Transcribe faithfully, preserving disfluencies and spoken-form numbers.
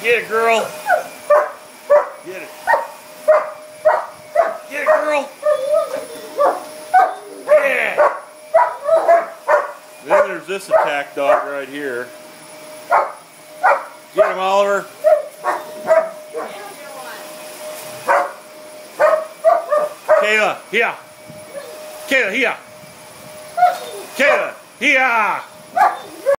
Get it, girl. Get it. Get it, girl. Yeah. Then there's this attack dog right here. Get him, Oliver. Kayla, here. Kayla, here. Kayla, here.